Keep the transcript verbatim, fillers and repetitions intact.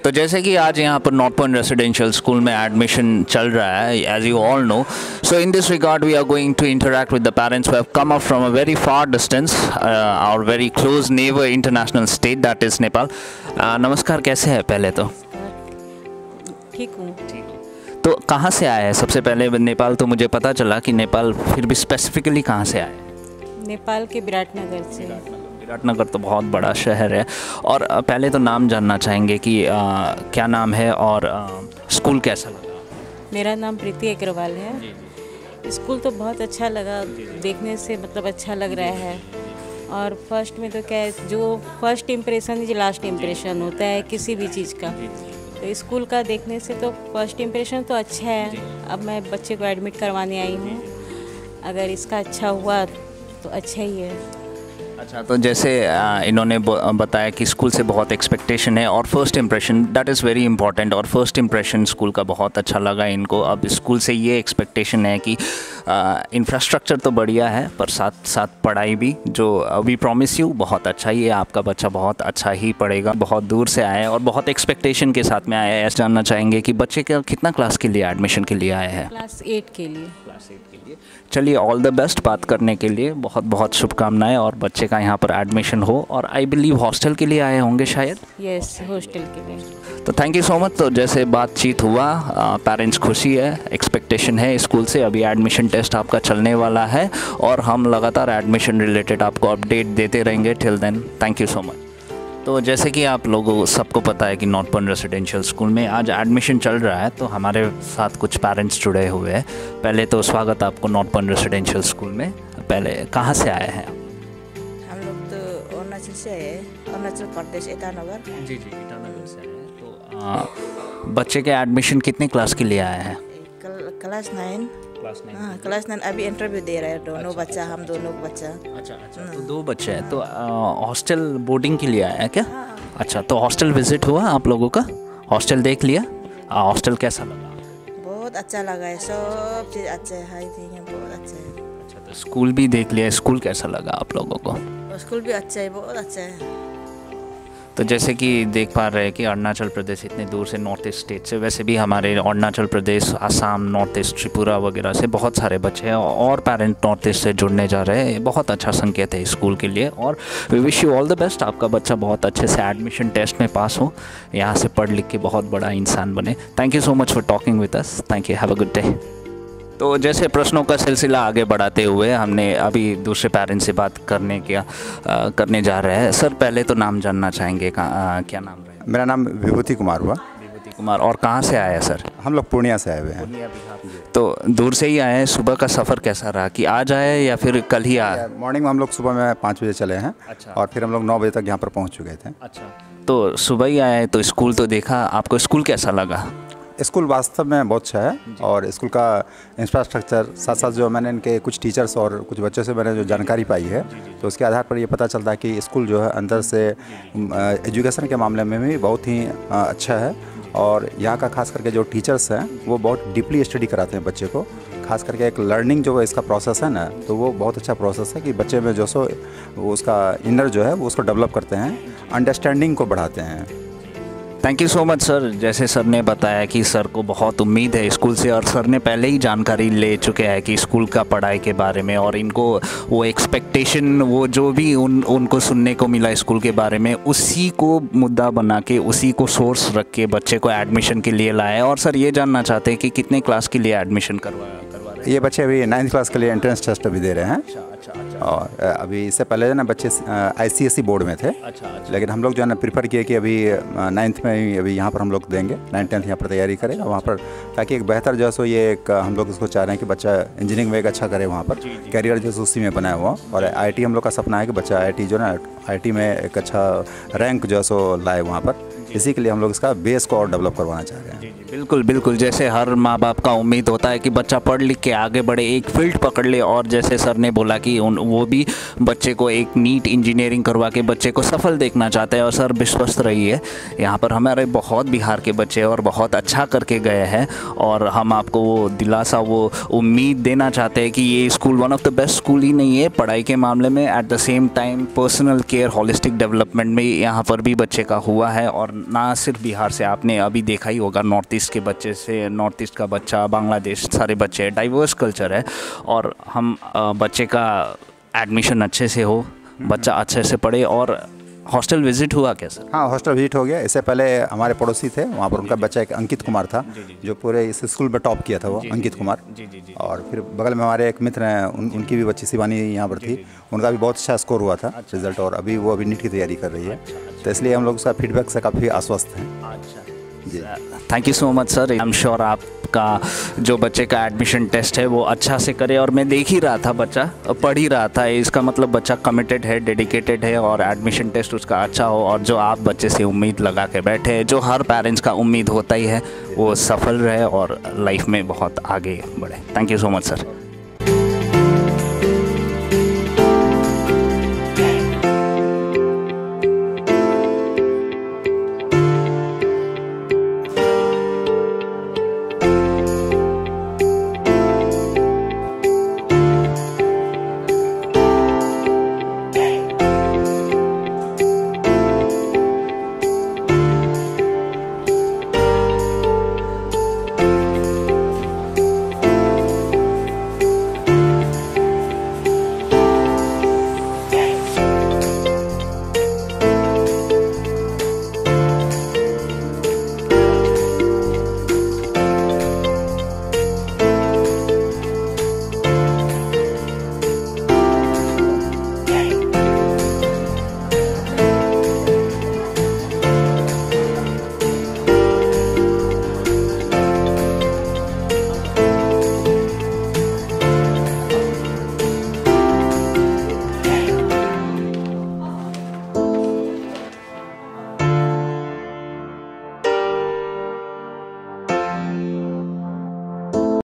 तो जैसे कि आज यहाँ पर नॉर्थ पॉइंट रेसिडेंशियल स्कूल में एडमिशन चल रहा है, as you all know, so in this regard we are going to interact with the parents who have come up from a very far distance, our very close neighbour international state that is Nepal. नमस्कार, कैसे हैं? पहले तो ठीक हूँ। तो कहाँ से आए हैं? सबसे पहले नेपाल तो मुझे पता चला कि नेपाल, फिर भी स्पेसिफिकली कहाँ से आए? नेपाल के विराटनगर से। विराटनगर तो बहुत बड़ा शहर है। और पहले तो नाम जानना चाहेंगे कि आ, क्या नाम है और आ, स्कूल कैसा लगा? मेरा नाम प्रीति अग्रवाल है। स्कूल तो बहुत अच्छा लगा, देखने से मतलब अच्छा लग रहा है। और फर्स्ट में तो क्या है, जो फर्स्ट इम्प्रेशन ही लास्ट इम्प्रेशन होता है किसी भी चीज़ का। तो स्कूल का देखने से तो फर्स्ट इम्प्रेशन तो अच्छा है। अब मैं बच्चे को एडमिट करवाने आई हूँ, अगर इसका अच्छा हुआ तो अच्छा ही है। अच्छा, तो जैसे इन्होंने बताया कि स्कूल से बहुत एक्सपेक्टेशन है और first impression that is very important, और फर्स्ट इम्प्रेशन स्कूल का बहुत अच्छा लगा इनको। अब स्कूल से ये एक्सपेक्टेशन है कि इंफ्रास्ट्रक्चर तो बढ़िया है, पर साथ साथ पढ़ाई भी, जो वी प्रॉमिस यू, बहुत अच्छा ही है। आपका बच्चा बहुत अच्छा ही पढ़ेगा। बहुत दूर से आए और बहुत एक्सपेक्टेशन के साथ में आए हैं। ऐसा जानना चाहेंगे कि बच्चे का कितना क्लास के लिए एडमिशन के लिए आए हैं? क्लास एट के लिए। क्लास एट के लिए। चलिए, ऑल द बेस्ट बात करने के लिए, बहुत बहुत शुभकामनाएं, और बच्चे का यहाँ पर एडमिशन हो। और आई बिलीव हॉस्टल के लिए आए होंगे शायद? यस, हॉस्टल के लिए। तो थैंक यू सो मच। तो जैसे बातचीत हुआ, पेरेंट्स खुशी है, एक्सपेक्टेशन है स्कूल से। अभी एडमिशन टेस्ट आपका चलने वाला है और हम लगातार एडमिशन रिलेटेड आपको अपडेट देते रहेंगे। Till then, thank you so much. तो जैसे कि आप लोगों सबको पता है कि नॉर्थ पॉइंट रेसिडेंशियल स्कूल में आज एडमिशन चल रहा है, तो हमारे साथ कुछ पेरेंट्स जुड़े हुए हैं। पहले तो स्वागत आपको नॉर्थ पॉइंट रेसिडेंशियल स्कूल में। पहले कहाँ से आए हैं? हम लोग तो अरुणाचल से आए हैं, अरुणाचल प्रदेश, ईटानगर। जी जी, ईटानगर से आए हैं। तो आ, बच्चे के एडमिशन कितने क्लास के लिए आए हैं? Class nine. Class nine. हाँ, क्लास नाइन अभी इंटरव्यू दे रहे हैं दोनों बच्चा, हम दोनों बच्चा। अच्छा अच्छा, तो दो बच्चे हैं। तो हॉस्टल बोर्डिंग के लिए आया है क्या? अच्छा, तो हॉस्टल विजिट हुआ आप लोगों का? हॉस्टल देख लिया? हॉस्टल कैसा लगा? बहुत अच्छा लगा है, सब चीज़ अच्छा है, हाई थिंग है, बहुत अच्छा है। अच्छा, तो स्कूल भी देख लिया, स्कूल कैसा लगा आप लोगों को? स्कूल भी अच्छा है, बहुत अच्छा है। तो जैसे कि देख पा रहे हैं कि अरुणाचल प्रदेश इतने दूर से, नॉर्थ ईस्ट स्टेट से, वैसे भी हमारे अरुणाचल प्रदेश, आसाम, नॉर्थ ईस्ट, त्रिपुरा वगैरह से बहुत सारे बच्चे हैं और पेरेंट नॉर्थ ईस्ट से जुड़ने जा रहे हैं। बहुत अच्छा संकेत है स्कूल के लिए, और we wish you all the best. आपका बच्चा बहुत अच्छे से एडमिशन टेस्ट में पास हो, यहाँ से पढ़ लिख के बहुत बड़ा इंसान बने। Thank you so much for talking with us. Thank you, have a good day. तो जैसे प्रश्नों का सिलसिला आगे बढ़ाते हुए हमने अभी दूसरे पेरेंट्स से बात करने क्या आ, करने जा रहे हैं। सर, पहले तो नाम जानना चाहेंगे, आ, क्या नाम है? मेरा नाम विभूति कुमार हुआ। विभूति कुमार। और कहाँ से आए हैं सर? हम लोग पूर्णिया से आए हुए हैं। तो दूर से ही आए हैं। सुबह का सफ़र कैसा रहा, कि आज आए या फिर कल ही आए? मॉर्निंग में हम लोग सुबह में पाँच बजे चले हैं। अच्छा। और फिर हम लोग नौ बजे तक यहाँ पर पहुँच चुके थे। अच्छा, तो सुबह ही आए, तो स्कूल तो देखा, आपको स्कूल कैसा लगा? स्कूल वास्तव में बहुत अच्छा है, और स्कूल का इंफ्रास्ट्रक्चर, साथ साथ जो मैंने इनके कुछ टीचर्स और कुछ बच्चों से मैंने जो जानकारी पाई है, तो उसके आधार पर ये पता चलता है कि स्कूल जो है अंदर से एजुकेशन के मामले में भी बहुत ही अच्छा है। और यहाँ का खास करके जो टीचर्स हैं वो बहुत डीपली स्टडी कराते हैं बच्चे को। खास करके एक लर्निंग जो इसका प्रोसेस है ना, तो वो बहुत अच्छा प्रोसेस है कि बच्चे में जो सो वो उसका इनर जो है वो उसको डेवलप करते हैं, अंडरस्टैंडिंग को बढ़ाते हैं। Thank you so much sir. जैसे सर ने बताया कि सर को बहुत उम्मीद है स्कूल से, और सर ने पहले ही जानकारी ले चुके हैं कि स्कूल का पढ़ाई के बारे में, और इनको वो एक्सपेक्टेशन, वो जो भी उन उनको सुनने को मिला स्कूल के बारे में, उसी को मुद्दा बना के, उसी को सोर्स रख के बच्चे को एडमिशन के लिए लाए। और सर ये जानना चाहते हैं कि कितने क्लास के लिए एडमिशन करवाया करवा रहे हैं? ये बच्चे अभी नाइन्थ क्लास के लिए एंट्रेंस टेस्ट अभी दे रहे हैं। अच्छा अच्छा अच्छा। और अभी इससे पहले जो ना बच्चे आईसीएसई बोर्ड में थे। अच्छा अच्छा। लेकिन हम लोग जो है ना प्रीफर किए कि अभी नाइन्थ में ही अभी यहाँ पर हम लोग देंगे, नाइन्थ टेंथ यहाँ पर तैयारी करेगा वहाँ पर, ताकि एक बेहतर जो है सो ये एक हम लोग इसको चाह रहे हैं कि बच्चा इंजीनियरिंग में एक अच्छा करे वहाँ पर, कैरियर जो है उसी में बनाया हुआ। और आईटी हम लोग का सपना है कि बच्चा आईटी जो ना आईटी में एक अच्छा रैंक जो है सो लाए वहाँ पर। इसी के लिए हम लोग इसका बेस को और डेवलप करवाना चाह रहे हैं। बिल्कुल बिल्कुल, जैसे हर माँ बाप का उम्मीद होता है कि बच्चा पढ़ लिख के आगे बढ़े, एक फील्ड पकड़ ले, और जैसे सर ने बोला कि उन वो भी बच्चे को एक नीट इंजीनियरिंग करवा के बच्चे को सफल देखना चाहते हैं। और सर विश्वस्त रहिए, यहाँ पर हमारे बहुत बिहार के बच्चे और बहुत अच्छा करके गए हैं, और हम आपको वो दिलासा, वो उम्मीद देना चाहते हैं कि ये school one of the best school ही नहीं है पढ़ाई के मामले में, at the same time personal care, holistic development में यहाँ पर भी बच्चे का हुआ है। और ना सिर्फ बिहार से, आपने अभी देखा ही होगा नॉर्थ ईस्ट के बच्चे से, नॉर्थ ईस्ट का बच्चा, बांग्लादेश, सारे बच्चे, डाइवर्स कल्चर है। और हम बच्चे का एडमिशन अच्छे से हो, बच्चा अच्छे से पढ़े। और हॉस्टल विजिट हुआ क्या सर? हाँ, हॉस्टल विजिट हो गया। इससे पहले हमारे पड़ोसी थे, वहाँ पर उनका बच्चा एक अंकित कुमार था, जो पूरे इस स्कूल में टॉप किया था, वो अंकित कुमार। और फिर बगल में हमारे एक मित्र हैं, उन, उनकी भी बच्ची शिवानी यहाँ पर थी, उनका भी बहुत अच्छा स्कोर हुआ था रिजल्ट, और अभी वो अभी नीट की तैयारी कर रही है। तो इसलिए हम लोग उसका फीडबैक से काफ़ी आश्वस्त हैं। Thank you so much sir. I am sure आपका जो बच्चे का एडमिशन टेस्ट है वो अच्छा से करे। और मैं देख ही रहा था, बच्चा पढ़ ही रहा था, इसका मतलब बच्चा कमिटेड है, डेडिकेटेड है, और एडमिशन टेस्ट उसका अच्छा हो। और जो आप बच्चे से उम्मीद लगा के बैठे हैं, जो हर पेरेंट्स का उम्मीद होता ही है, वो सफल रहे और लाइफ में बहुत आगे बढ़े। Thank you so much sir.